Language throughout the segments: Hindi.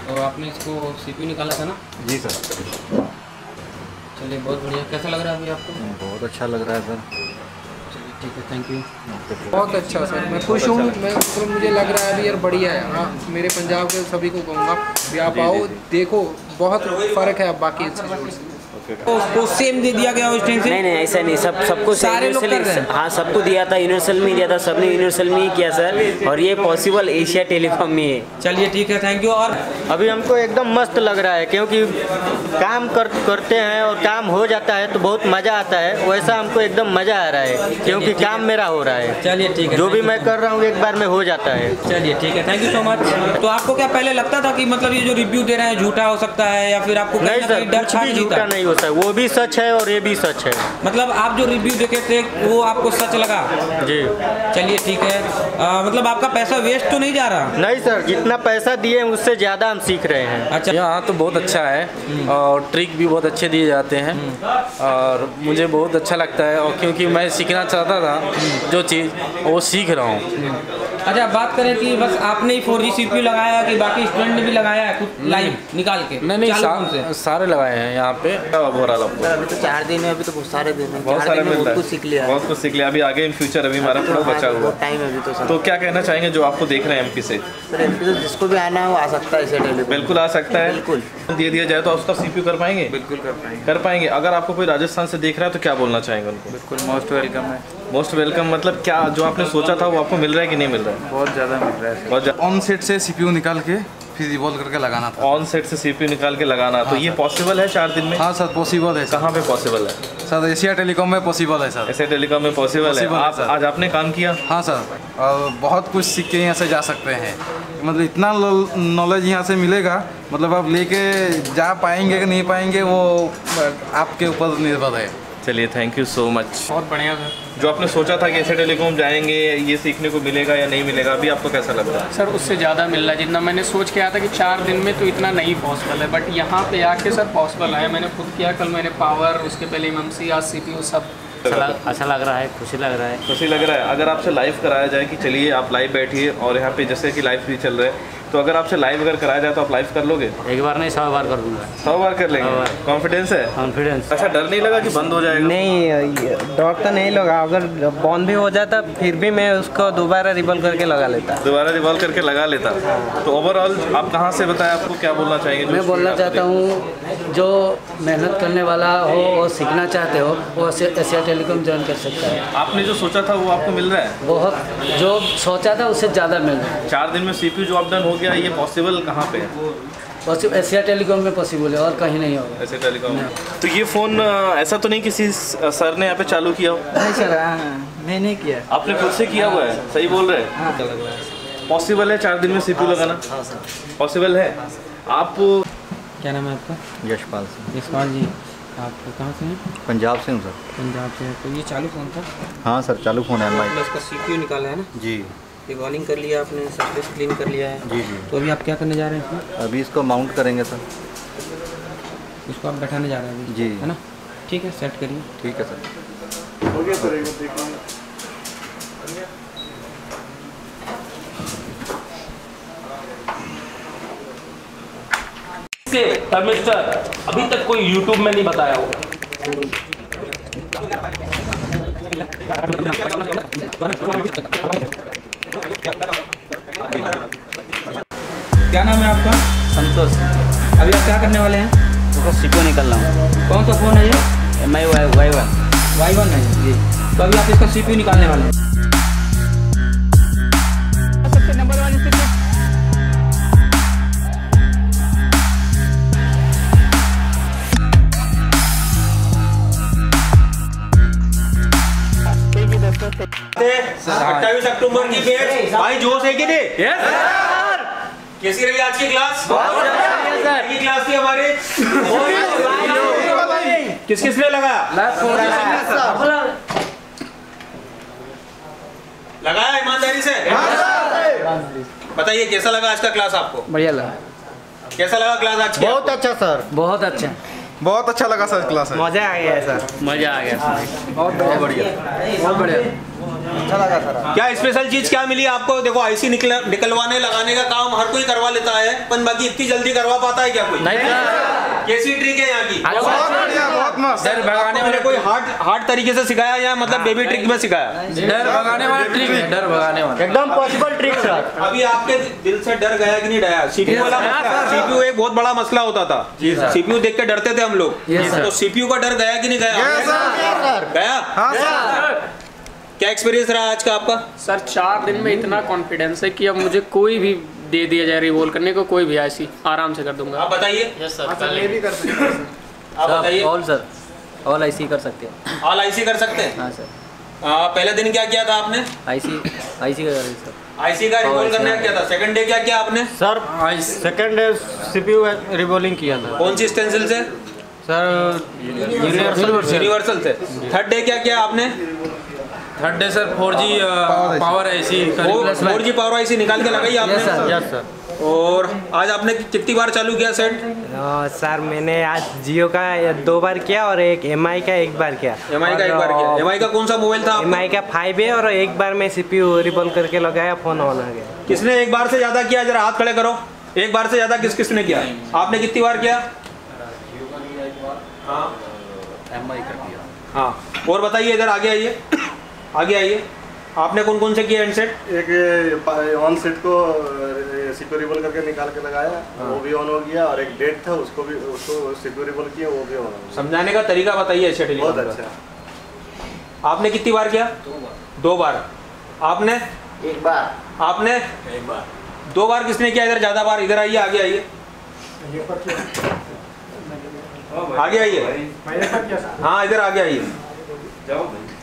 तो आपने इसको CPU निकाला था ना? जी सर। चलिए बहुत बढ़िया। कैसा लग रहा है अभी आपको? बहुत अच्छा लग रहा है सर। चलिए ठीक है, थैंक यू। बहुत अच्छा सर, मैं खुश हूँ। मैं मतलब मुझे लग रहा है अभी यार बढ़िया है। हाँ, मेरे पंजाब के सभी को कहूँगा भी आप आओ, देखो बहुत फ़र्क है अब बाकी इंस्टीट्यूट से। तो सेम दे दिया गया उस टाइम से? नहीं ऐसा नहीं, सबको सारे लोग कर रहे हैं। हाँ सबको दिया था, यूनिवर्सल में दिया था, सबने यूनिवर्सल में ही किया सर। और ये पॉसिबल एशिया टेलीकॉम में है। चलिए ठीक है, थैंक यू। और अभी हमको एकदम मस्त लग रहा है क्योंकि काम करते हैं और काम हो जाता है तो बहुत मज़ा आता है। वैसा हमको एकदम मज़ा आ रहा है क्योंकि काम मेरा हो रहा है। चलिए ठीक है, जो भी मैं कर रहा हूँ एक बार में हो जाता है। चलिए ठीक है, थैंक यू सो मच। तो आपको क्या पहले लगता था कि मतलब ये जो रिव्यू दे रहे हैं झूठा हो सकता है, या फिर आपको नहीं सर, कुछ भी झूठा नहीं होता है, वो भी सच है और ये भी सच है। मतलब आप जो रिव्यू देखे थे वो आपको सच लगा? जी। चलिए ठीक है। मतलब आपका पैसा वेस्ट तो नहीं जा रहा? नहीं सर, जितना पैसा दिए उससे ज़्यादा हम सीख रहे हैं। अच्छा, यहाँ तो बहुत अच्छा है और ट्रिक भी बहुत अच्छे दिए जाते हैं और मुझे बहुत अच्छा लगता है। और क्योंकि मैं सीखना चाहता था जो चीज़ वो सीख रहा हूँ। अच्छा, बात करें कि बस आपने ही 4G CPU लगाया कि बाकी स्टूडेंट ने भी लगाया है कुछ लाइव निकाल के? नहीं, सारे लगाए हैं यहाँ पे। अभी तो 4 दिन है, अभी तो बहुत सारे दिन है, बहुत सारे मिल रहा है, कुछ सीख लिया, बहुत कुछ सीख लिया। अभी आगे इन फ्यूचर अभी हमारा थोड़ा बचा हुआ टाइम है अभी तो सर। तो क्या कहना चाहेंगे जो आपको देख रहे हैं एमपी से? सर एमपी तो जिसको भी आना है वो आ सकता है इसे टेलीकॉम। बिल्कुल आ सकता है, बिल्कुल दे दिया जाए तो उसका CPU कर पाएंगे? बिल्कुल कर पाएंगे। अगर आपको कोई राजस्थान से देख रहा है तो क्या बोलना चाहेंगे उनको? बिल्कुल मोस्ट वेलकम है। मोस्ट वेलकम मतलब क्या जो आपने सोचा था वो आपको मिल रहा है कि नहीं मिल रहा है? बहुत ज़्यादा मिल रहा है। ऑन सेट से CPU निकाल के फिर रिवॉल्व करके लगाना था। ऑन सेट से CPU निकाल के लगाना, तो ये पॉसिबल है 4 दिन में? हाँ सर पॉसिबल है। कहाँ पे पॉसिबल है सर? एशिया टेलीकॉम में पॉसिबल है सर। एशिया टेलीकॉम में पॉसिबल है। आप आज आपने काम किया? हाँ सर, और बहुत कुछ सीख के यहाँ से जा सकते हैं। मतलब इतना नॉलेज यहाँ से मिलेगा, मतलब आप लेके जा पाएंगे कि नहीं पाएंगे वो आपके ऊपर निर्भर है। चलिए थैंक यू सो मच। बहुत बढ़िया सर। जो आपने सोचा था कि एशिया टेलीकॉम जाएंगे ये सीखने को मिलेगा या नहीं मिलेगा, अभी आपको कैसा लग रहा है? सर उससे ज़्यादा मिल रहा है जितना मैंने सोच के आया था कि 4 दिन में तो इतना नहीं पॉसिबल है, बट यहाँ पे आके सर पॉसिबल है। मैंने खुद किया, कल मैंने पावर, उसके पहले MMC, आज CPU सब। अच्छा लग रहा है, खुशी लग रहा है। खुशी लग रहा है। अगर आपसे लाइव कराया जाए कि चलिए आप लाइव बैठिए और यहाँ पे जैसे कि लाइव भी चल रहे हैं, तो अगर आपसे लाइव अगर कराया जाए तो आप लाइव कर लोगे? एक बार नहीं 100 बार कर दूंगा। 100 बार कर लेंगे? कॉन्फिडेंस है? कॉन्फिडेंस। अच्छा, डर नहीं लगा कि बंद हो जाएगा? नहीं, डर तो नहीं लगा। अगर बंद भी हो जाता फिर भी मैं उसको दोबारा रिवॉल्व करके लगा लेता। दोबारा रिवॉल्व करके लगा लेता। तो ओवरऑल आप कहाँ से बताएं, आपको क्या बोलना चाहेंगे? मैं बोलना चाहता हूँ जो मेहनत करने वाला हो और सीखना चाहते हो वो एशिया टेलीकॉम ज्वाइन कर सकता है। आपने जो सोचा था वो आपको मिल रहा है? बहुत जो सोचा था उससे ज़्यादा मिल रहा है। 4 दिन में CPU जॉब डन हो गया, ये पॉसिबल कहाँ पे है? पॉसिबल एशिया टेलीकॉम में पॉसिबल है और कहीं नहीं होगा। Asia telecom. तो ये फ़ोन ऐसा तो नहीं किसी सर ने यहाँ पे चालू किया हो? नहीं सर, मैं नहीं किया। आपने खुद से किया हुआ है? सही बोल रहे हैं? पॉसिबल है 4 दिन में CPU लगाना? हाँ सर पॉसिबल है। आप क्या नाम है आपका? यशपाल से। यशपाल जी, आप कहाँ से हैं? पंजाब से हूँ सर। पंजाब से। तो ये चालू फ़ोन था? हाँ सर चालू फ़ोन है आपने इसका CPU निकाला है ना? जी। रिवॉल्विंग कर लिया आपने, सरफेस क्लीन कर लिया है? जी। तो अभी आप क्या करने जा रहे हैं इसमें? अभी इसको माउंट करेंगे सर। इसको आप बैठाने जा रहे हैं अभी? जी। है ना? ठीक है, सेट करिए। ठीक है सर। हो गया सर, एक बार देखिए। मिस्टर अभी तक कोई YouTube में नहीं बताया होगा। क्या नाम है आपका? संतोष। अभी आप क्या करने वाले हैं? तो CPU निकल रहा हूँ। कौन सा फ़ोन है ये? MI Y1 है जी। तो अभी आप इसका CPU निकालने वाले हैं। सर 28 अक्टूबर की बैच भाई जोश है कि नहीं? कैसी रही आज की क्लास? की क्लास थी हमारी। किस किस ने लगाया? लगाया ईमानदारी से? बताइए कैसा लगा आज का क्लास आपको? बढ़िया लगा। कैसा लगा क्लास आज की? बहुत अच्छा सर, बहुत अच्छा। बहुत अच्छा लगा सर क्लास है। मज़ा आ गया सर। मज़ा आ गया। बहुत बढ़िया। बहुत बढ़िया। अच्छा लगा सर। क्या स्पेशल चीज क्या मिली आपको? देखो आईसी निकलवाने लगाने का काम हर कोई करवा लेता है, पर बाकी इतनी जल्दी करवा पाता है क्या कोई? नहीं। कैसी ट्रिक है यहाँ की? बहुत मस्त। डर भगाने वाले कोई हार्ड तरीके से सिखाया या मतलब बेबी ट्रिक में सिखाया? डर भगाने वाला ट्रिक है, डर भगाने वाला एकदम पॉसिबल ट्रिक सर। अभी आपके दिल से डर गया कि नहीं गया? सीपीयू वाला मसला, सीपीयू एक बहुत बड़ा मसला होता था। सीपीयू देख के डरते थे हम लोग, तो सीपीयू का डर गया कि नहीं गया? गया। क्या एक्सपीरियंस रहा आज का आपका? सर 4 दिन में इतना कॉन्फिडेंस है कि अब मुझे कोई भी दे दिया जाए रिवॉल्व करने को, कोई भी ऐसी आराम से कर दूंगा। आप बताइए। यस सर, मैं भी कर सकता हूँ। आप बताइए। ऑल सर, ऑल आईसी कर सकते हैं। ऑल आईसी कर सकते हैं? हाँ सर। पहले दिन क्या किया था आपने? आईसी का सर। आईसी का रिवॉल्व करने का क्या था? सेकंड डे क्या किया आपने? Sir second day CPU revolving किया था। कौन सी स्टेंसिल से? सर यूनिवर्सल से। थर्ड डे क्या किया आपने? Third day sir 4G power IC 4G power IC निकाल के लगाई आपने? Yes sir. और आज आपने कितनी बार चालू किया सेट? सर मैंने आज जियो का 2 बार किया और एक MI का 1 बार किया। MI का 1 बार किया। MI का कौन सा मोबाइल था? MI का 5 है और 1 बार में CPU रिबॉल करके लगाया, फोन ऑन आ गया। किसने एक बार से ज्यादा किया? जरा हाथ खड़े करो। एक बार से ज्यादा किसने किया? आपने कितनी बार किया? MI का किया। हाँ, और बताइए, इधर आगे आइए, आगे आइए। आपने कौन कौन से किए हैंडसेट? एक ऑन सेट को सीपीयू रिबॉल करके निकाल के लगाया, वो भी ऑन हो गया, और एक डेट था उसको सीपीयू रिबॉल किया, वो भी ऑन हो गया। समझाने का तरीका बताइए अच्छा। बहुत अच्छा। आपने कितनी बार किया? 2 बार। आपने? 1 बार। आपने? 1 बार। 2 बार किसने किया? इधर ज्यादा बार। इधर आइए, आगे आइए, आगे आइए। हाँ, इधर आगे आइए।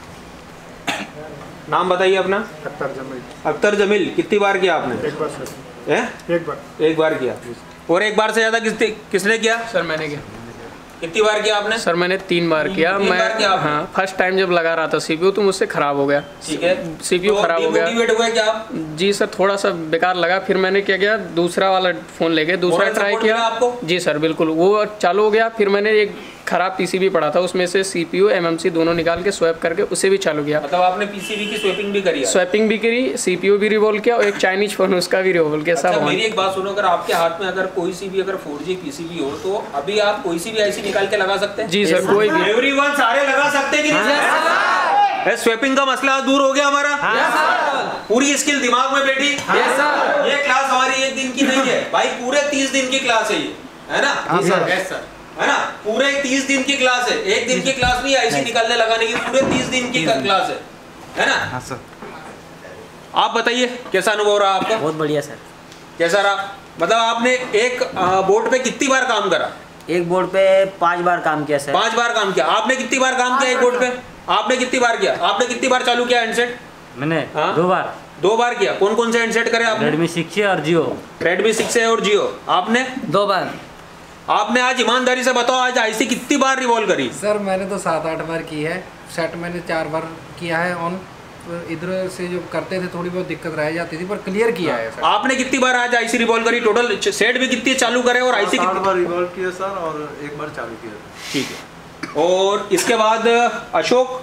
नाम बताइए अपना। अख्तर जमील। अख्तर जमील। कितनी बार किया आपने? 1 बार सर। 1 बार। 1 बार किया। और 1 बार से ज्यादा किसने किया? सर मैंने किया। कितनी बार किया आपने? सर मैंने 3 बार किया। मैं हाँ, फर्स्ट टाइम जब लगा रहा था सीपीयू तो मुझसे खराब हो गया। ठीक है, सीपीयू खराब हो गया। डिमोटिवेट हुए क्या आप? जी सर, थोड़ा सा बेकार लगा। फिर मैंने क्या किया, दूसरा वाला फोन लेके दूसरा ट्राई किया आपको? जी सर बिल्कुल, वो चालू हो गया। फिर मैंने एक खराब पीसीबी पड़ा था, उसमें से सीपीयू MMC दोनों निकाल के स्वैप करके उसे भी चालू किया। मतलब आपने पीसीबी की स्वैपिंग भी करी? स्वैपिंग भी करी, सीपीयू भी रिवॉल्व किया और एक चाइनीज फोन उसका भी रिवॉल्व किया। सब मेरी एक बात सुनो, अगर आपके हाथ में अगर कोई सी भी अगर 4G पीसीबी हो तो अभी आप कोई सी भी आईसी निकाल के लगा सकते हैं? जी सर, कोई भी। एवरीवन सारे लगा सकते हैं कि नहीं? स्वैपिंग का मसला दूर हो गया हमारा। पूरी स्किल दिमाग में बैठी। ये क्लास हमारी एक दिन की नहीं है भाई, पूरे 30 दिन की क्लास है ये, है ना? है ना? पूरे 30 दिन की क्लास है। एक दिन की क्लास नहीं, आईसी निकालने लगाने की पूरे 30 दिन की क्लास है ना? हाँ सर। आप बताइए कैसा अनुभव रहा आपका? बहुत बढ़िया सर। कैसा रहा? मतलब आपने एक बोर्ड पे कितनी बार काम करा? एक बोर्ड पे 5 बार काम किया सर। 5 बार काम किया। आपने कितनी बार काम किया एक बोर्ड पे? आपने कितनी बार किया? आपने कितनी बार चालू किया हैंडसेट? मैंने 2 बार। 2 बार किया। कौन कौन से हैंडसेट करे आपने? रेडमी 6 है और जियो। रेडमी 6 है और जियो। आपने? 2 बार। आपने आज ईमानदारी से बताओ, आज आईसी कितनी बार रिवॉल्व करी? सर मैंने तो 7-8 बार की है। सेट मैंने 4 बार किया है ऑन। इधर से जो करते थे थोड़ी बहुत दिक्कत रह जाती थी, पर क्लियर किया है सर। आपने कितनी बार आज आईसी रिवॉल्व करी? टोटल सेट भी कितनी चालू करे और आईसी कितनी बार रिवॉल्व किया सर, और 1 बार चालू किया। ठीक है। और इसके बाद अशोक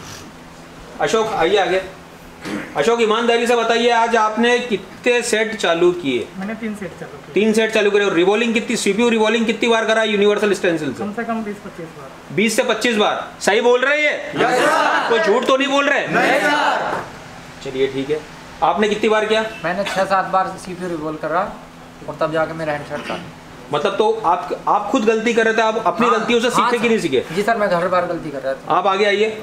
आइए आगे। अशोक, ईमानदारी से बताइए, आज आपने कितने सेट चालू किए? मैंने 3 सेट चालू किए। 3 सेट चालू करे। और रिवॉल्विंग कितनी, सीपीयू रिवॉल्विंग कितनी बार करा यूनिवर्सल स्टेंसिल से? कम से कम 20-25 बार। 20 से 25 बार। सही बोल रहे हैं? कोई झूठ तो नहीं बोल रहे? नहीं सर। चलिए ठीक है। आपने कितनी बार किया? मैंने 6-7 बार सीपीयू रिवॉल्व करा और तब जाके मेरा हैंडसेट था। मतलब तो आप खुद गलती कर रहे थे, आप अपनी गलतियों से सीखे कि नहीं सीखे? जी सर, मैं हर बार गलती कर रहा था। आप आगे आइए।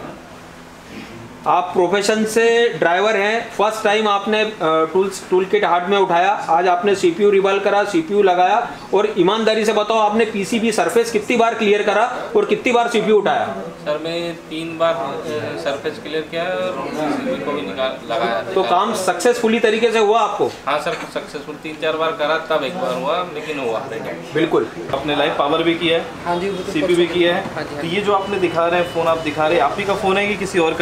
आप प्रोफेशन से ड्राइवर हैं, फर्स्ट टाइम आपने टूल किट हार्ड में उठाया, आज आपने सीपीयू रिवॉल्व करा, सीपीयू लगाया, और ईमानदारी से बताओ आपने पीसीबी सरफेस कितनी बार क्लियर करा और कितनी बार सीपीयू उठाया? सर मैं 3 बार सरफेस क्लियर किया और सीपीयू को भी लगाया। तो काम सक्सेसफुली तरीके से हुआ आपको? हाँ सर, सक्सेसफुल 3-4 बार करा, तब एक बार हुआ, लेकिन हुआ। बिल्कुल। अपने लाइव पावर भी किया है, सीपीयू भी किया है। तो ये जो आपने दिखा रहे हैं फोन, आप दिखा रहे हैं, आप ही का फोन है कि किसी और का है? नहीं,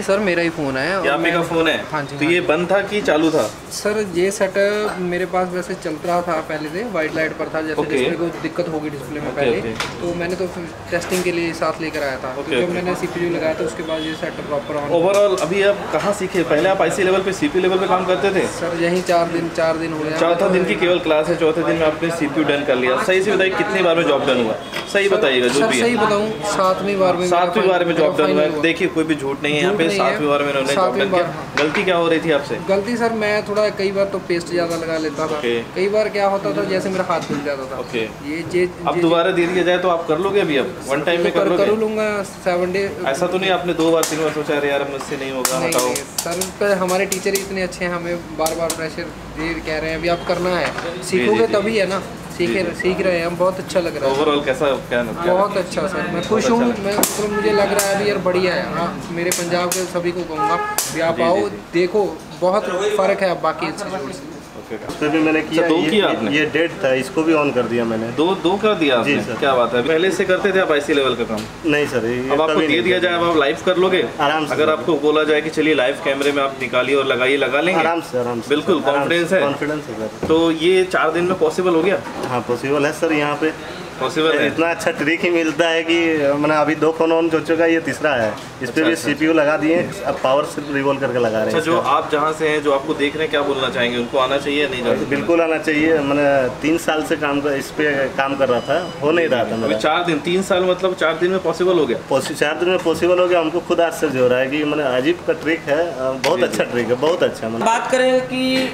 सर मेरा ही फ़ोन है। ये आप ही का फ़ोन है? हाँ जी। तो ये बंद था कि चालू था? सर ये सेट मेरे पास वैसे चल रहा था पहले से, वाइट लाइट पर था, जैसे डिस्प्ले को दिक्कत होगी डिस्प्ले में पहले, तो मैंने तो टेस्टिंग के लिए साथ लेकर आया था। जब मैंने CPU लगाया था उसके बाद ये सेट प्रॉपर ऑन। ओवरऑल अभी आप कहाँ सीखे? पहले आप IC लेवल पे CPU लेवल पे काम करते थे? सर यहीं 4 दिन हो गया। चौथा दिन की केवल क्लास है, चौथे दिन में आपने CPU डन कर लिया। सही से बताइए कितनी बार में जॉब डन हुआ? सही बताइएगा जो भी है। सही बताऊँ 7वीं बार में जॉब डन हुआ। देखिए कोई भी झूठ नहीं है यहाँ पे, 7वीं बार में उन्होंने जॉब डन किया। गलती क्या हो रही थी आपसे? गलती सर मैं थोड़ा कई बार तो पेस्ट ज़्यादा लगा लेता था, कई बार क्या होता था जैसे मेरा हाथ खुल जाता था। ये अब दोबारा दे दिया जाए तो आप कर लोगे? अभी अब वन टाइम में कर लोगे? कर लूँगा 7 डे। ऐसा तो नहीं आपने 2 बार 3 बार सोचा अरे यार मुझसे नहीं होगा हटाओ? सर पर हमारे टीचर ही इतने अच्छे हैं, हमें बार बार प्रेशर दे कह रहे हैं अभी आप करना है, सीखोगे तभी है ना। सीख रहे हैं हम, बहुत अच्छा लग रहा है। ओवरऑल कैसा क्या? बहुत अच्छा सर, मैं खुश हूँ। मैं मतलब मुझे लग रहा है अभी यार बढ़िया है। हाँ मेरे पंजाब के सभी को कहूँगा भी आप आओ देखो, बहुत फ़र्क है बाकी इंस्टीट्यूट से। उस पर भी मैंने किया, ये डेड था, इसको भी ऑन कर दिया मैंने। दो कर दिया आपने? क्या बात है। पहले से करते थे आप IC लेवल का काम? नहीं सर। अब आपको दे दिया जाए, अब आप लाइव कर लोगे आराम से? अगर आपको बोला जाए कि चलिए लाइव कैमरे में आप निकालिए और लगाइए, लगा लेंगे? आराम से बिल्कुल कॉन्फिडेंस है? कॉन्फिडेंस है सर। तो ये 4 दिन में पॉसिबल हो गया? हाँ पॉसिबल है सर, यहाँ पे पॉसिबल है। इतना अच्छा ट्रिक ही मिलता है कि मैंने अभी 2 फोन ऑन हो चुका, ये तीसरा है। इस पे भी CPU लगा दिए, अब पावर सिर्फ रिवॉल्व करके लगा रहे हैं। अच्छा जो आप जहाँ से हैं, जो आपको देख रहे हैं, क्या बोलना चाहेंगे? उनको आना चाहिए या नहीं जाना? बिल्कुल आना चाहिए। मैंने 3 साल से इस पे काम कर रहा था, हो नहीं रहा था मेरा। 4 दिन 3 साल मतलब 4 दिन में पॉसिबल हो गया? 4 दिन में पॉसिबल हो गया। हमको खुद आश्चर्य हो रहा है कि मैंने अजीब का ट्रिक है, बहुत अच्छा ट्रिक है, बहुत अच्छा। बात करें कि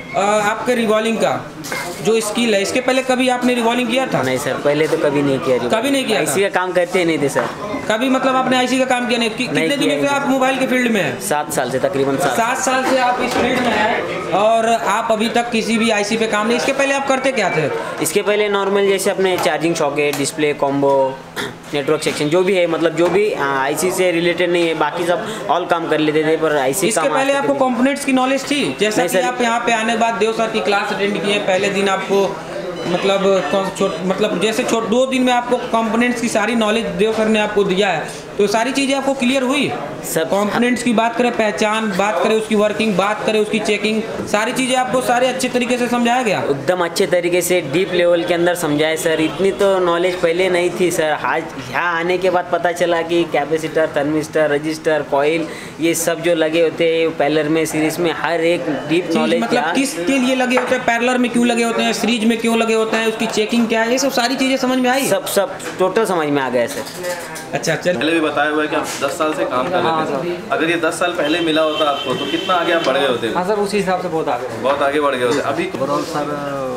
आपके रिवॉल्विंग का जो स्किल है, इसके पहले कभी आपने रिवॉल्विंग किया था? नहीं सर, पहले तो कभी नहीं किया। कभी नहीं किया? IC का काम करते नहीं थे सर कभी? मतलब आपने IC का काम किया नहीं? कितने दिनों से आप मोबाइल के फील्ड में हैं? 7 साल से, तकरीबन 7 साल से आप इस फील्ड में हैं और आप अभी तक किसी भी IC पे काम नहीं। इसके पहले आप करते क्या थे? इसके पहले नॉर्मल जैसे अपने charging socket, display, combo, network section जो भी है, मतलब जो भी IC से रिलेटेड नहीं है, बाकी सब ऑल काम कर लेते थे। पर IC इसके पहले आपको कंपोनेंट्स की नॉलेज थी? जैसा कि आप यहाँ पे आने के बाद देव सर की क्लास अटेंड किए, पहले दिन आपको मतलब जैसे 2 दिन में आपको कंपोनेंट्स की सारी नॉलेज देव सर ने आपको दिया है, तो सारी चीज़ें आपको क्लियर हुई? सब कंपोनेंट्स की बात करें, पहचान बात करें, उसकी वर्किंग बात करें, उसकी चेकिंग, सारी चीज़ें आपको सारे अच्छे तरीके से समझाया गया? एकदम अच्छे तरीके से डीप लेवल के अंदर समझाए सर। इतनी तो नॉलेज पहले नहीं थी सर। आज यहाँ आने के बाद पता चला कि कैपेसिटर, थर्मिस्टर, रजिस्टर, कॉइल, ये सब जो लगे होते हैं पैरेलल में, सीरीज में, हर एक डीप नॉलेज। मतलब किसके लिए लगे होते हैं, पैरेलल में क्यों लगे होते हैं, सीरीज में क्यों लगे होते हैं, उसकी चेकिंग क्या है, ये सब सारी चीज़ें समझ में आई? सब टोटल समझ में आ गया सर। अच्छा चल, पहले भी बताया हुआ है कि आप 10 साल से काम कर रहे थे। अगर ये 10 साल पहले मिला होता आपको तो कितना आगे आप बढ़ गए होते? हाँ सर उसी हिसाब से बहुत आगे बढ़ गए होते। अभी ओवरऑल सर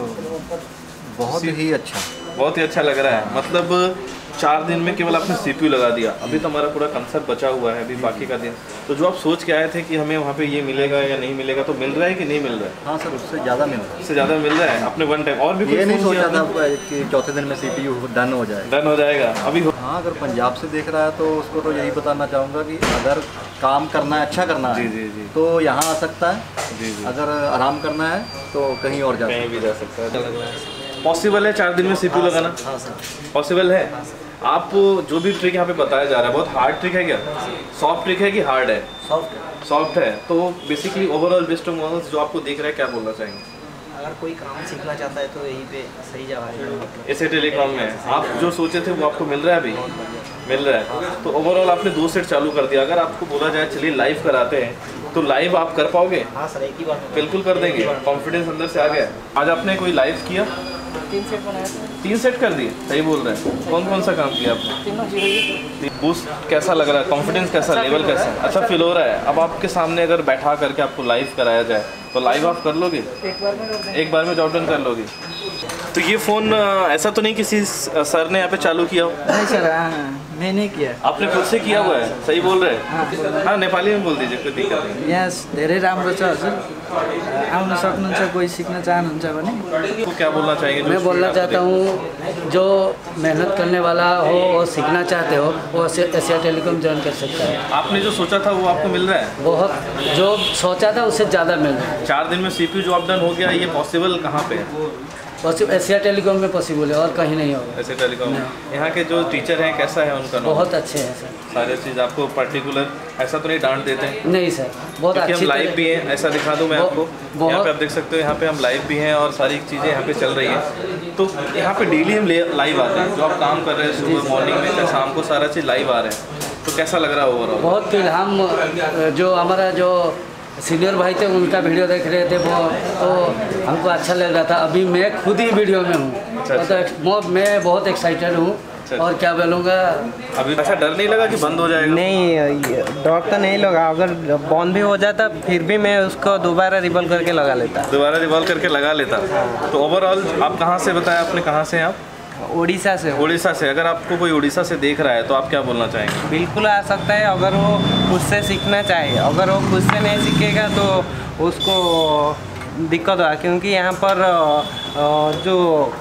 बहुत ही अच्छा लग रहा है। मतलब 4 दिन में केवल आपने CPU लगा दिया। अभी तो हमारा पूरा कंसेप्ट बचा हुआ है, अभी बाकी का दिन। तो जो आप सोच के आए थे कि हमें वहाँ पे ये मिलेगा या नहीं मिलेगा, तो मिल रहा है कि नहीं मिल रहा है? हाँ सर, उससे ज़्यादा मिल रहा है। उससे ज़्यादा मिल रहा है? आपने वन टाइम और भी ये नहीं सोचा था कि चौथे दिन में CPU डन हो जाएगा अभी? हाँ, अगर पंजाब से देख रहा है तो उसको तो यही बताना चाहूँगा कि अगर काम करना है, अच्छा करना है तो यहाँ आ सकता है। अगर आराम करना है तो कहीं और कहीं भी जा सकता है। पॉसिबल है 4 दिन में CPU लगाना? हाँ सर पॉसिबल है। आप जो भी ट्रिक यहाँ पे बताया जा रहा है, बहुत हार्ड ट्रिक है क्या? सॉफ्ट ट्रिक है कि हार्ड है? सॉफ्ट है। तो basically overall best of models जो आपको देख रहा है, क्या बोलना चाहेंगे? अगर कोई काम सीखना चाहता है तो यहीं पे सही जगह है। ऐसे टेलीकॉम में आप जो सोचे थे वो आपको मिल रहा है? अभी मिल रहा है। तो ओवरऑल आपने 2 सेट चालू कर दिया। अगर आपको बोला जाए चलिए लाइव कराते हैं तो लाइव आप कर पाओगे? हाँ सर, एक ही बार बिल्कुल कर देंगे। कॉन्फिडेंस अंदर से आ गया। आज आपने कोई लाइव किया? 3 सेट बनाया था। 3 सेट कर दिए? सही बोल रहे हैं। कौन सा काम किया आपने? तीनों 0 बूस्ट कैसा लग रहा है? कॉन्फिडेंस कैसा, लेवल कैसा? अच्छा फील हो रहा है। अब आपके सामने अगर बैठा करके आपको लाइव कराया जाए तो लाइव आप कर लोगे? एक बार में जॉब डन कर लोगे? तो ये फ़ोन ऐसा तो नहीं किसी सर ने यहाँ पे चालू किया हो? नहीं सर, मैंने किया। आपने खुद से किया हुआ है? सही बोल रहे हैं? हाँ नेपाली में बोल दीजिए, कोई दिक्कत नहीं। यहाँ धेरै राम्रो छ हजुर, आउन सक्नुहुन्छ, कोही सिक्न चाहनुहुन्छ भने। तो क्या बोलना चाहेंगे? मैं बोलना चाहता हूँ जो मेहनत करने वाला हो और सीखना चाहते हो वो एशिया टेलीकॉम ज्वाइन कर सकता है। आपने जो सोचा था वो आपको मिल रहा है? बहुत, जो सोचा था उससे ज़्यादा मिल रहा है। 4 दिन में CPU जॉब डन हो गया, ये पॉसिबल कहाँ पे है? एशिया टेलीकॉम में पॉसिबल है और कहीं नहीं होगा। एशिया टेलीकॉम यहाँ के जो टीचर हैं कैसा है उनका? बहुत अच्छे हैं सर। सारे चीज़ आपको पर्टिकुलर ऐसा तो नहीं डांट देते हैं? नहीं सर, बहुत अच्छी। हम लाइव भी हैं, ऐसा दिखा दूं मैं आपको, यहाँ पे आप देख सकते हो, यहाँ पे हम लाइव भी हैं और सारी चीज़ें यहाँ पे चल रही हैं। तो यहाँ पे डेली हम लाइव आते हैं, जो आप काम कर रहे हैं सुबह मॉर्निंग में या शाम को सारा चीज़ लाइव आ रहे हैं, तो कैसा लग रहा है ओवरऑल? बहुत फील, हम जो हमारा जो सीनियर भाई थे उनका वीडियो देख रहे थे वो, तो हमको अच्छा लग रहा था। अभी मैं खुद ही वीडियो में हूँ, तो मैं बहुत एक्साइटेड हूँ और क्या बोलूँगा। अभी ऐसा डर नहीं लगा कि बंद हो जाएगा? नहीं, डर तो नहीं लगा, अगर बंद भी हो जाता फिर भी मैं उसको दोबारा रिवॉल्व करके लगा लेता। दोबारा रिवॉल्व करके लगा लेता। तो ओवरऑल आप कहाँ से बताया आपने, कहाँ से हैं आप? उड़ीसा से। उड़ीसा से। अगर आपको कोई उड़ीसा से देख रहा है तो आप क्या बोलना चाहेंगे? बिल्कुल आ सकता है, अगर वो खुद से सीखना चाहे। अगर वो खुद से नहीं सीखेगा तो उसको दिक्कत होगा, क्योंकि यहाँ पर जो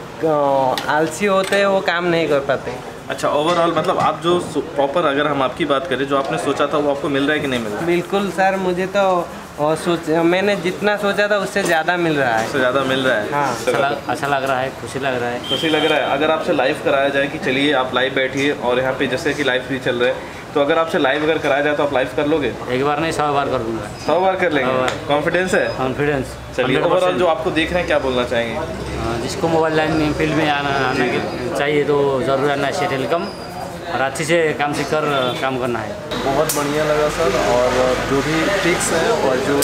आलसी होते हैं वो काम नहीं कर पाते। अच्छा, ओवरऑल मतलब आप जो प्रॉपर, अगर हम आपकी बात करें, जो आपने सोचा था वो आपको मिल रहा है कि नहीं मिल रहा है? बिल्कुल सर, मुझे तो मैंने जितना सोचा था उससे ज़्यादा मिल रहा है। उससे ज़्यादा मिल रहा है। हाँ, अच्छा लग रहा है, खुशी लग रहा है। खुशी लग रहा है। अगर आपसे लाइव कराया जाए कि चलिए आप लाइव बैठिए, और यहाँ पे जैसे कि लाइव भी चल रहे हैं, तो अगर आपसे लाइव अगर कराया जाए तो आप लाइव कर लोगे? एक बार नहीं, 100 बार कर दूंगा। 100 बार कर लेंगे? कॉन्फिडेंस है? कॉन्फिडेंस। चलिए, ओवरऑल जो आपको देख रहे हैं क्या बोलना चाहेंगे? जिसको मोबाइल लाइन फील्ड में आना चाहिए तो ज़रूर आना एशिया टेलीकॉम, और अच्छे से काम सीख कर काम करना है। बहुत बढ़िया लगा सर, और जो भी ट्रिक्स है और जो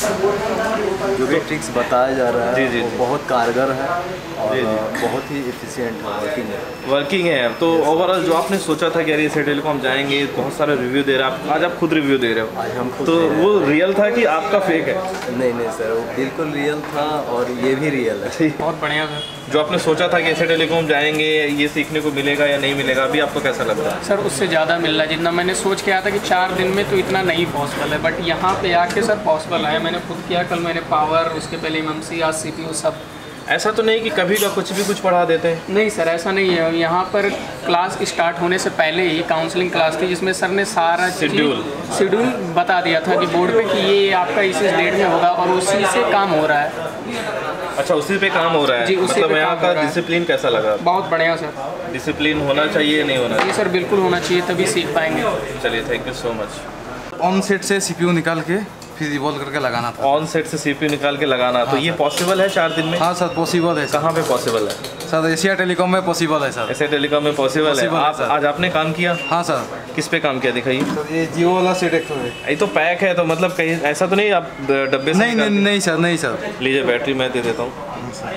भी ट्रिक्स बताया जा रहा है वो बहुत कारगर है और बहुत ही एफिशिएंट है, वर्किंग है। तो ओवरऑल जो आपने सोचा था कि यार एशिया टेलीकॉम जाएंगे, बहुत सारे रिव्यू दे रहे हैं, आज आप खुद रिव्यू दे रहे हो। आज हम खुद तो वो रियल था कि आपका फेक है? नहीं सर, वो बिल्कुल रियल था और ये भी रियल है। बहुत बढ़िया सर। जो आपने सोचा था कि एशिया टेलीकॉम जाएंगे, ये सीखने को मिलेगा या नहीं मिलेगा, अभी आपको कैसा लग रहा है? सर उससे ज़्यादा मिल रहा है, जितना मैंने सोच के आया था कि 4 दिन में तो इतना नहीं पॉसिबल है, बट यहाँ पे आके सर पॉसिबल है। मैंने खुद किया, कल मैंने पावर, उसके पहले MMC, आज CPU सब। ऐसा तो नहीं कि कभी का कुछ भी कुछ पढ़ा देते हैं? नहीं सर, ऐसा नहीं है। यहाँ पर क्लास स्टार्ट होने से पहले ही काउंसलिंग क्लास थी, जिसमें सर ने सारा शेड्यूल बता दिया था कि बोर्ड पे कि ये आपका इस डेट में होगा, और उसी से काम हो रहा है। अच्छा, उसी पे काम हो रहा है? मतलब यहाँ का डिसिप्लिन कैसा लगा? बहुत बढ़िया सर। डिसिप्लिन होना चाहिए, नहीं होना चाहिए? जी सर, बिल्कुल होना चाहिए, तभी सीख पाएंगे। चलिए, thank you so much. On set से CPU निकाल के फिर रिवॉल्व करके लगाना था। ऑन सेट से CPU निकाल के लगाना, तो ये पॉसिबल है 4 दिन में? हाँ सर, पॉसिबल है। कहाँ पे पॉसिबल है सर? एशिया टेलीकॉम में पॉसिबल है सर। एशिया टेलीकॉम में पॉसिबल है। आज आपने काम किया? हाँ सर। किस पे काम किया दिखाइए? सर ये जियो वाला सेट है। ये तो पैक है, तो मतलब कहीं ऐसा तो नहीं आप डब्बे से? नहीं सर, नहीं सर। लीजिए, बैटरी मैं दे देता हूँ,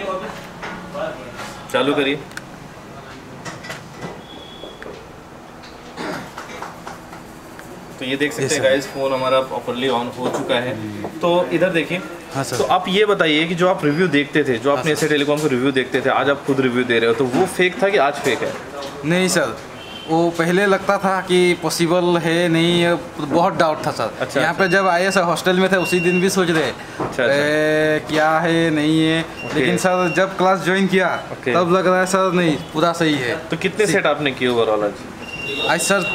चालू करिए। तो ये देख सकते हैं गाइस, फ़ोन हमारा प्रॉपर्ली ऑन हो चुका है। तो इधर देखिए। हाँ सर। तो आप ये बताइए कि जो आप रिव्यू देखते थे, जो आपने एशिया टेलीकॉम को रिव्यू देखते थे, आज आप खुद रिव्यू दे रहे हो, तो वो फेक था कि आज फेक है? नहीं सर, वो पहले लगता था कि पॉसिबल है नहीं, बहुत डाउट था सर। अच्छा, यहाँ पे जब आए सर, हॉस्टल में थे, उसी दिन भी सोच रहे क्या है नहीं है, लेकिन सर जब क्लास ज्वाइन किया तब लग रहा है सर नहीं, पूरा सही है। तो कितने सेट आपने किए ओवरऑल आज? आज सर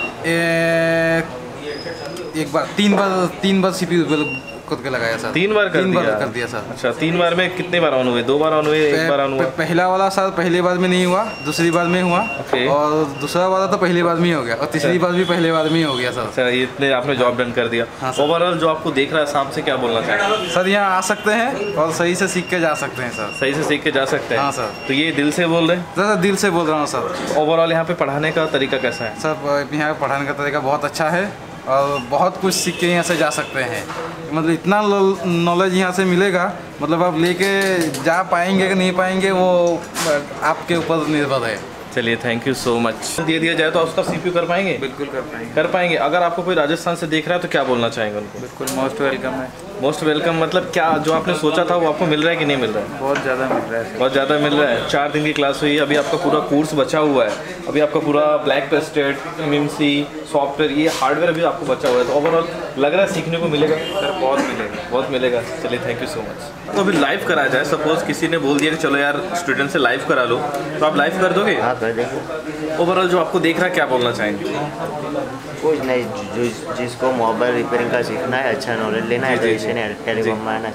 एक बार 3 बार CPU करके लगाया सर। 3 बार कर दिया सर। अच्छा, 3 बार में कितने बार ऑन हुए? 2 बार ऑन हुए, 1 बार ऑन हुआ? पहला वाला सर पहले बार में नहीं हुआ, दूसरी बार में हुआ, और दूसरा वाला तो पहले बार में हो गया, और तीसरी बार भी पहले बार में हो गया सर। अच्छा, इतने आपने जॉब डन कर दिया। ओवरऑल जो आपको देख रहा है शाम से, क्या बोलना चाहिए? सर यहाँ आ सकते हैं और सही से सीख के जा सकते हैं सर। सही से सीख के जा सकते हैं? हाँ सर। तो ये दिल से बोल रहे हैं? सर दिल से बोल रहा हूँ सर। ओवरऑल यहाँ पे पढ़ाने का तरीका कैसा है? सर यहाँ पढ़ाने का तरीका बहुत अच्छा है, और बहुत कुछ सीख के यहाँ से जा सकते हैं। मतलब इतना नॉलेज यहाँ से मिलेगा, मतलब आप लेके जा पाएंगे कि नहीं पाएंगे वो आपके ऊपर निर्भर है। चलिए, थैंक यू सो मच। दे दिया जाए तो उसका CPU कर पाएंगे? बिल्कुल कर पाएंगे। कर पाएंगे। अगर आपको कोई राजस्थान से देख रहा है तो क्या बोलना चाहेंगे उनको? बिल्कुल मोस्ट वेलकम है। मोस्ट वेलकम मतलब क्या, जो आपने सोचा था वो आपको मिल रहा है कि नहीं मिल रहा है? बहुत ज़्यादा मिल रहा है। बहुत ज़्यादा मिल रहा है। 4 दिन की क्लास हुई, अभी आपका पूरा कोर्स बचा हुआ है। अभी आपका पूरा ब्लैक टेस्टेड, MMC, सॉफ्टवेयर, ये हार्डवेयर अभी आपको बचा हुआ है। तो ओवरऑल लग रहा है सीखने को मिलेगा? सर बहुत मिलेगा, बहुत मिलेगा। चलिए, थैंक यू सो मच। तो अभी लाइव कराया जाए, सपोज किसी ने बोल दिया कि चलो यार स्टूडेंट से लाइव करा लो, तो आप लाइव कर दोगे? हाँ, कर देंगे। ओवरऑल जो आपको देख रहा है क्या बोलना चाहेंगे? कुछ नहीं, जिसको मोबाइल रिपेयरिंग का सीखना है, अच्छा नॉलेज लेना है, तो इसे टेलीकॉम में आना चाहिए।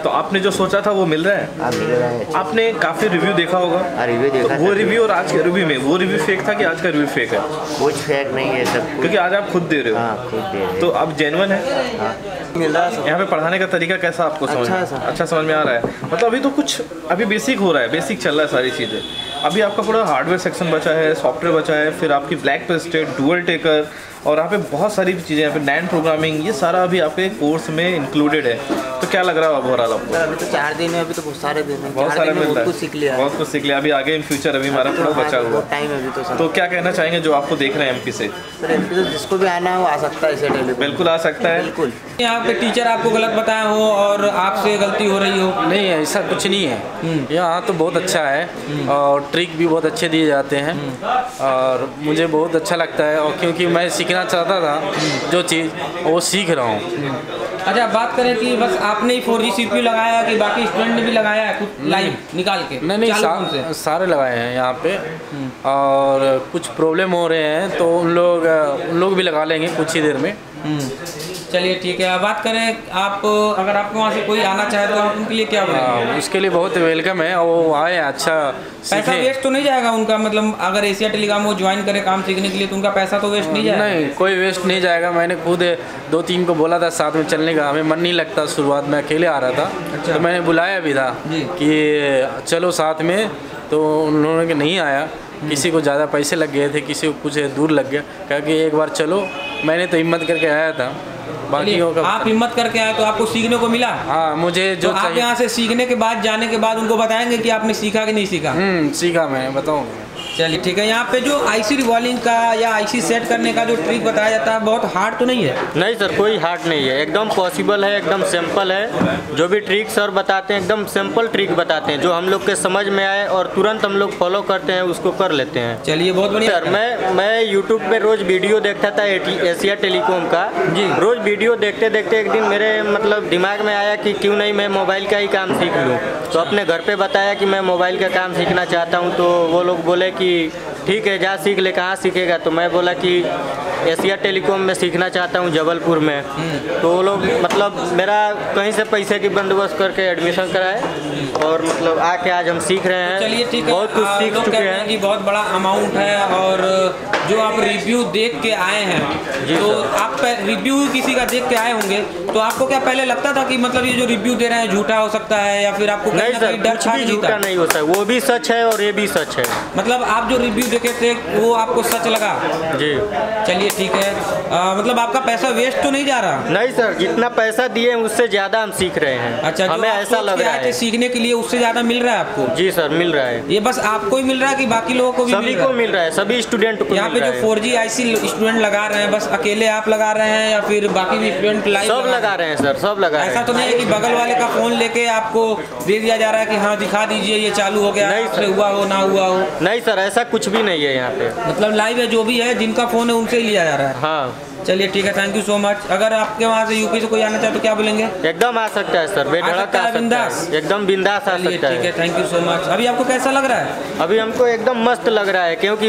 तो आपने जो सोचा था वो मिल रहा है? हाँ, मिल रहा है। आपने काफ़ी रिव्यू देखा होगा? रिव्यू देखा। तो वो रिव्यू और आज के रिव्यू में वो रिव्यू फेक था कि आज का रिव्यू फेक है? कुछ फेक नहीं है सब, क्योंकि आज आप खुद दे रहे हो। हाँ, खुद दे रहे हो। तो अब जेन्युइन है? हाँ, मिल रहा है। यहाँ पे पढ़ाने का तरीका कैसा आपको समझ अच्छा समझ में आ रहा है? मतलब अभी तो कुछ अभी बेसिक हो रहा है, बेसिक चल रहा है सारी चीज़ें। अभी आपका पूरा हार्डवेयर सेक्शन बचा है, सॉफ्टवेयर बचा है, फिर आपकी ब्लैक पेस्टेड, डुअल टेकर और यहाँ पे बहुत सारी चीज़ें, यहाँ पे नैन प्रोग्रामिंग, ये सारा अभी आपके कोर्स में इंक्लूडेड है। तो क्या लग रहा है ओवरऑल आपको? अभी तो 4 दिन है, अभी तो बहुत सारे दिन है, बहुत सारे मिल रहा है, कुछ सीख लिया, बहुत कुछ सीख लिया। अभी आगे इन फ्यूचर अभी हमारा थोड़ा बचा हुआ टाइम है अभी तो क्या कहना चाहेंगे जो आपको देख रहे हैं एमपी से? सर एमपी तो जिसको भी आना है वो आ सकता है इसे टेलीकॉम। बिल्कुल आ सकता है। बिल्कुल। यहाँ पे टीचर आपको गलत बताया हो और आपसे गलती हो रही हो? नहीं, ऐसा कुछ नहीं है। यहाँ तो बहुत अच्छा है और ट्रिक भी बहुत अच्छे दिए जाते हैं और मुझे बहुत अच्छा लगता है, और क्योंकि मैं सीखना चाहता था जो चीज़ वो सीख रहा हूँ। अच्छा, बात करें कि बस आपने ही 4G CPU लगाया कि बाकी स्टूडेंट ने भी लगाया है कुछ लाइव निकाल के? नहीं, सारे लगाए हैं यहाँ पे और कुछ प्रॉब्लम हो रहे हैं तो उन लोग भी लगा लेंगे कुछ ही देर में। चलिए ठीक है। बात करें आप, अगर आपको वहाँ से कोई आना चाहे तो आप उनके लिए क्या बोलेंगे? उसके लिए बहुत वेलकम है, वो आए, अच्छा पैसा वेस्ट तो नहीं जाएगा उनका? मतलब अगर एशिया टेलीकॉम वो ज्वाइन करे काम सीखने के लिए तो उनका पैसा तो वेस्ट नहीं जाएगा? नहीं, कोई वेस्ट नहीं जाएगा। मैंने खुद 2-3 को बोला था साथ में चलने का, हमें मन नहीं लगता, शुरुआत में अकेले आ रहा था। अच्छा। तो मैंने बुलाया भी था कि चलो साथ में, तो उन्होंने नहीं आया। किसी को ज़्यादा पैसे लग गए थे, किसी को कुछ दूर लग गया, कहा कि एक बार चलो। मैंने तो हिम्मत करके आया था। बाकी आप हिम्मत करके आए तो आपको सीखने को मिला? हाँ, मुझे जो तो आप यहाँ से सीखने के बाद, जाने के बाद उनको बताएंगे कि आपने सीखा कि नहीं सीखा? सीखा, मैं बताऊँगा। चलिए ठीक है। यहाँ पे जो आईसी रिवॉल्विंग का या आईसी सेट करने का जो ट्रिक बताया जाता है बहुत हार्ड तो नहीं है? नहीं सर, कोई हार्ड नहीं है, एकदम पॉसिबल है, एकदम सिंपल है। जो भी ट्रिक सर बताते हैं एकदम सिंपल ट्रिक बताते हैं, जो हम लोग के समझ में आए और तुरंत हम लोग फॉलो करते हैं, उसको कर लेते हैं। चलिए बहुत बढ़िया सर। मैं यूट्यूब पे रोज़ वीडियो देखता था एशिया टेलीकॉम का जी। रोज़ वीडियो देखते देखते एक दिन मेरे मतलब दिमाग में आया कि क्यों नहीं मैं मोबाइल का ही काम सीख लूँ। तो अपने घर पे बताया कि मैं मोबाइल का काम सीखना चाहता हूँ, तो वो लोग बोले कि ठीक है जा सीख ले। कहाँ सीखेगा? तो मैं बोला कि एशिया टेलीकॉम में सीखना चाहता हूँ, जबलपुर में। तो वो लोग मतलब मेरा कहीं से पैसे की बंदोबस्त करके एडमिशन कराए और मतलब आके आज हम सीख रहे हैं। चलिए ठीक है। बहुत कुछ सीख चुके हैं कि बहुत बड़ा अमाउंट है और जो आप रिव्यू देख के आए हैं, तो आप रिव्यू किसी का देख के आए होंगे, तो आपको क्या पहले लगता था कि मतलब ये जो रिव्यू दे रहे हैं झूठा हो सकता है, या फिर आपको नहीं सर, कुछ भी झूठा नहीं होता है, वो भी सच है और ये भी सच है। मतलब आप जो रिव्यू देखे थे वो आपको सच लगा? जी। चलिए ठीक है। मतलब आपका पैसा वेस्ट तो नहीं जा रहा? नहीं सर, जितना पैसा दिए उससे ज़्यादा हम सीख रहे हैं। अच्छा, हमें ऐसा लग रहा है सीखने के लिए उससे ज़्यादा मिल रहा है आपको? जी सर, मिल रहा है। ये बस आपको ही मिल रहा है कि बाकी लोगों को भी? सभी को मिल रहा है, सभी स्टूडेंट को। यहाँ पे जो 4G आईसी स्टूडेंट लगा रहे हैं, बस अकेले आप लगा रहे हैं या फिर बाकी भी स्टूडेंट लाइव? सब लगा रहे हैं सर, सब लगा रहे हैं। ऐसा तो नहीं है कि बगल वाले का फोन लेके आपको दे दिया जा रहा है कि हाँ दिखा दीजिए ये चालू हो गया, नहीं हुआ हो ना हुआ हो? नहीं सर, ऐसा कुछ भी नहीं है यहाँ पे। मतलब लाइव है, जो भी है जिनका फोन है उनसे ही लिया जा रहा है? हाँ। चलिए ठीक है, थैंक यू सो मच। अगर आपके वहाँ से यूपी से कोई आना चाहे तो क्या बोलेंगे? एकदम आ सकता है सर, बेधड़क आ सकता है, एकदम बिंदास आ सकता है। ठीक है, थैंक यू सो मच। अभी आपको कैसा लग रहा है? अभी हमको एकदम मस्त लग रहा है, क्योंकि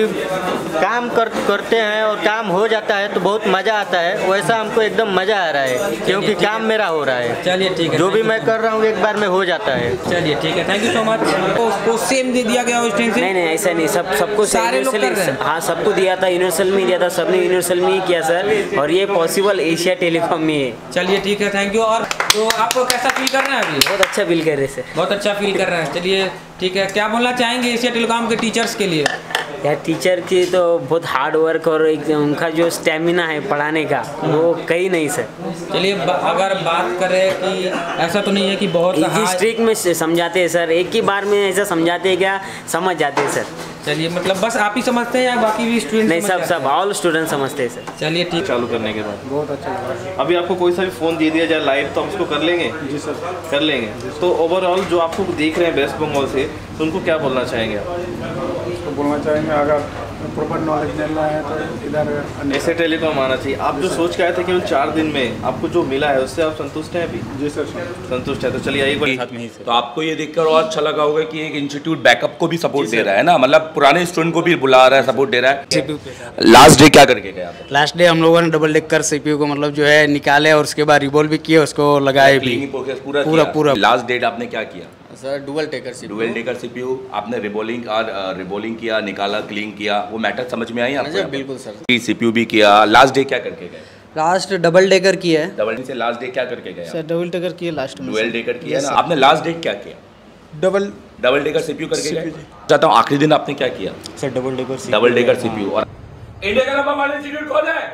काम करते हैं और काम हो जाता है तो बहुत मज़ा आता है। वैसा हमको एकदम मज़ा आ रहा है क्योंकि काम मेरा हो रहा है। चलिए ठीक है, जो भी मैं कर रहा हूँ एक बार में हो जाता है। चलिए ठीक है, थैंक यू सो मच। उसको सेम दे दिया गया उस टाइम से? नहीं, ऐसा नहीं, सबको सारे लोग कर रहे हैं? हाँ, सबको दिया था, यूनिवर्सल में दिया था, सबने यूनिवर्सल में ही किया सर, और ये पॉसिबल एशिया टेलीकॉम में है। चलिए ठीक है, थैंक यू। और तो आपको कैसा फील कर रहे हैं अभी? बहुत अच्छा फील कर रहे हैं, बहुत अच्छा फील कर रहे हैं। चलिए ठीक है, क्या बोलना चाहेंगे एशिया टेलीकॉम के टीचर्स के लिए? यार टीचर की तो बहुत हार्ड वर्क और उनका जो स्टेमिना है पढ़ाने का वो कहीं नहीं सर। चलिए अगर बात करें कि ऐसा तो नहीं है कि बहुत इस ट्रिक में समझाते हैं सर, एक ही बार में ऐसा समझाते हैं क्या समझ जाते हैं सर। चलिए मतलब बस आप ही समझते हैं या बाकी भी स्टूडेंट? नहीं, सब ऑल स्टूडेंट समझते हैं सर। चलिए ठीक। चालू करने के बाद बहुत अच्छा लगा है। अभी आपको कोई सा भी फ़ोन दे दिया जाए लाइव तो हम उसको कर लेंगे? जी सर, कर लेंगे। तो ओवरऑल जो आपको देख रहे हैं वेस्ट बंगाल से, तो उनको क्या बोलना चाहेंगे आप? उसको बोलना चाहेंगे अगर प्रॉपर नॉलेज मिल रहा है तो इधर ऐसे टेलीकॉम आना चाहिए। आप जो सोच के आए थे केवल 4 दिन में आपको जो मिला है उससे आप संतुष्ट हैं अभी? जी सर संतुष्ट है। तो चलिए एक बार तो आपको ये देखकर और अच्छा लगा होगा कि एक इंस्टीट्यूट बैकअप को भी सपोर्ट दे रहा है ना, मतलब पुराने स्टूडेंट को भी बुला रहा है, सपोर्ट दे रहा है। लास्ट डे क्या करके गए आप? लास्ट डे हम लोगों ने डबल डेकर सीपीयू को मतलब जो है निकाले और उसके बाद रिवॉल्व भी किए, उसको लगाए भी पूरा। लास्ट डेट आपने क्या किया sir? Dual decker CPU. Dual decker CPU आपने रिबोलिंग किया, निकाला, क्लीन किया, वो मैटर समझ में आई आपको? बिल्कुल सर। सीपीयू भी किया। लास्ट डे क्या करके गए? लास्ट डबल डेकर किया है। डबल से लास्ट डे क्या करके गए? सर डबल डेकर किया लास्ट में। डुअल डेकर किया ना आपने। लास्ट डे क्या किया? डबल डेकर सीपीयू करके गए। चाहता हूँ आखिरी दिन आपने क्या किया? Sir double decker CPU. और इंडिया का नंबर 1 इंस्टीट्यूट कौन है?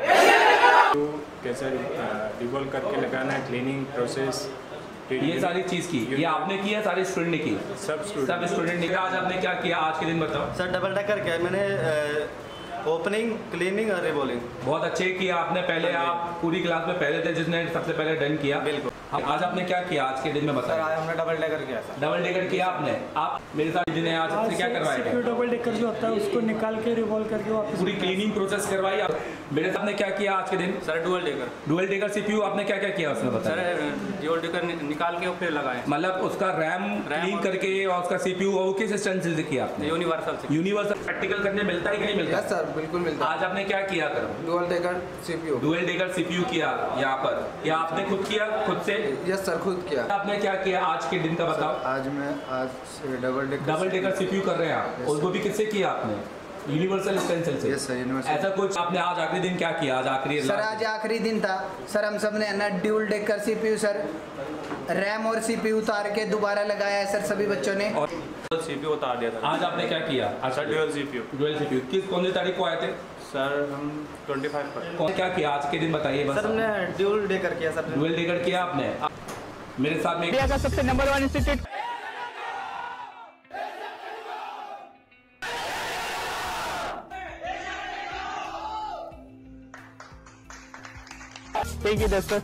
कैसे रिवॉल्व करके लगाना है, क्लीनिंग प्रोसेस, ये सारी चीज की ये आपने किया, सारे स्टूडेंट ने की? सब स्टूडेंट ने। आज आपने क्या किया आज के दिन बताओ? सर डबल डेकर क्या है, मैंने ओपनिंग, क्लीनिंग और रिवॉल्विंग। बहुत अच्छे किया आपने। पहले आप पूरी क्लास में पहले थे जिसने सबसे पहले डन किया। बिल्कुल। आज आपने क्या किया आज के दिन में बताया? आज हमने डबल डेकर किया। डबल डेकर किया आपने। आप मेरे साथ जिन्हें आज आपसे क्या करवाया? डबल डेकर जो होता है उसको निकाल के रिवॉल्व करके वापस पूरी क्लीनिंग प्रोसेस करवाई आप। मेरे साथ ने क्या किया आज के दिन? सर डुअल डेकर सीपीयू आपने क्या क्या किया उसमें बताया? सर डुअल डेकर निकाल के फिर लगाए, मतलब उसका रैम क्लीन करके और उसका सीपीयू वो किस स्टेंसिल से किया आपने? यूनिवर्सल प्रैक्टिकल करने मिलता है कि नहीं मिलता? सर बिल्कुल मिलता है। आज आपने क्या किया? डुअल डेकर सीपीयू किया यहाँ पर, या आपने खुद किया खुद से? यस सर खुद किया। आपने क्या किया आज के दिन का बताओ? आज डबल डेकर सीपीयू कर रहे हैं आप, और वो भी किससे किया आपने? यूनिवर्सल स्टेंसिल से। Yes sir universal. ऐसा कुछ आपने आज आखिरी दिन क्या किया? आज आखिरी सर आज आखिरी दिन था सर, हम सब ने ना dual decker CPU sir RAM और सीपीयू उतार के दोबारा लगाया है सर सभी बच्चों ने। और सीपीयू उतार दिया था। आज आपने क्या किया? अच्छा डुअल सीपीयू। किस कौन सी तारीख को आए थे? सर हम 25 पर। क्या किया आज के दिन बताइए बस। सर हमने ड्यूल डेकर किया सर। डुअल डेकर किया आपने। मेरे साथ में इंडिया का सबसे नंबर 1 इंस्टीट्यूट ठीक है दोस्तों।